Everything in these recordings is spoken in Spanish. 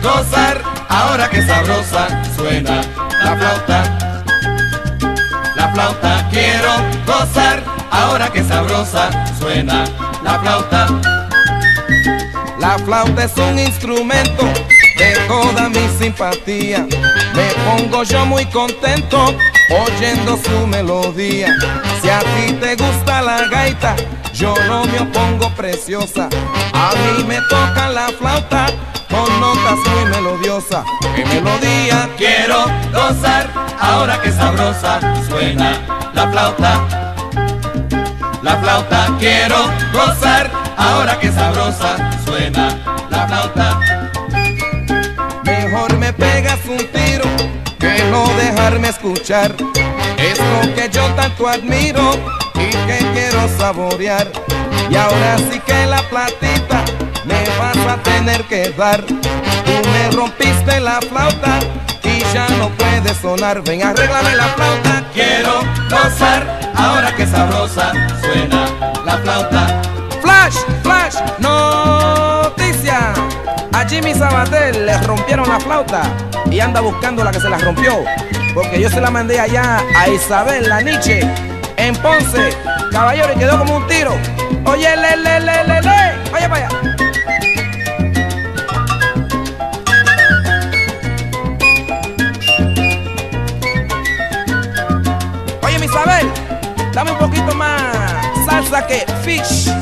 gozar, ahora que sabrosa suena la flauta. La flauta, quiero gozar, ahora que sabrosa suena la flauta. La flauta es un instrumento de toda mi simpatía. Me pongo yo muy contento oyendo su melodía. Si a ti te gusta la gaita, yo no me opongo, preciosa. A mí me toca la flauta con notas muy melodiosas. ¡Qué melodía! Quiero gozar, ahora que sabrosa suena la flauta. La flauta, quiero gozar, ahora que sabrosa suena la flauta. Mejor me pegas un tiro que no dejarme escuchar esto que yo tanto admiro y que quiero saborear. Y ahora sí que la platita me vas a tener que dar. Tú me rompiste la flauta y ya no puede sonar. Ven, arréglame la flauta. Quiero gozar, ahora que sabrosa suena la flauta. Flash, flash, noticia. A Jimmy Sabater le rompieron la flauta y anda buscando la que se la rompió, porque yo se la mandé allá a Isabel La Nietzsche en Ponce, caballero, y quedó como un tiro. Oye, vaya para allá. Oye, mi Isabel, dame un poquito más salsa que fish.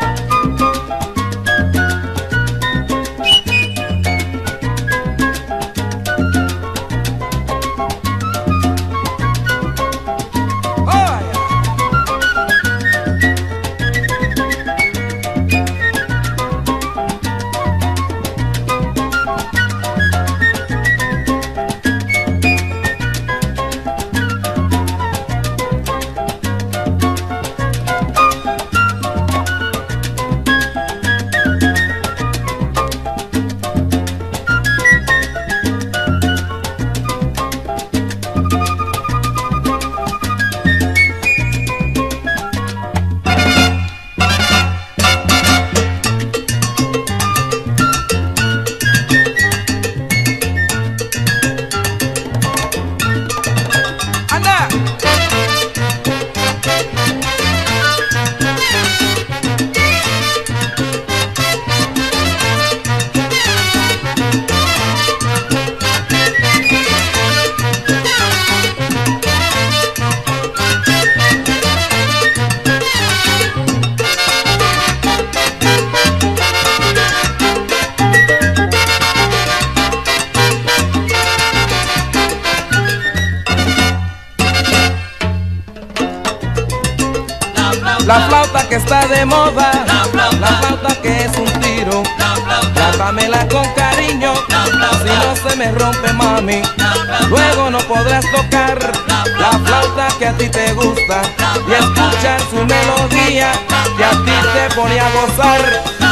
La flauta que está de moda, la flauta que es un tiro, trátamela con cariño, si no se me rompe, mami, luego no podrás tocar la flauta que a ti te gusta y escuchar su melodía que a ti te pone a gozar.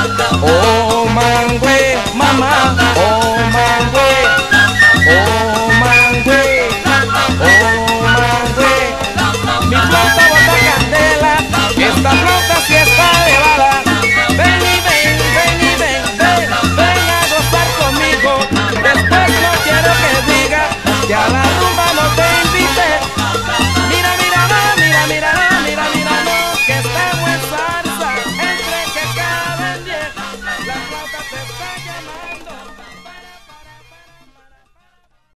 Oh mangüe, mamá, oh mangüe, oh mangüe, oh mangüe, mi flauta bota candela. Esta flauta sí está elevada. Ven y ven, ven y ven, ven, ven a gozar conmigo. Después no quiero que diga que a la rumba no te invité. Mira, mira, no, mira, mira, no, mira, mira, no, que estamos en salsa, entre que caben 10. La flauta te está llamando.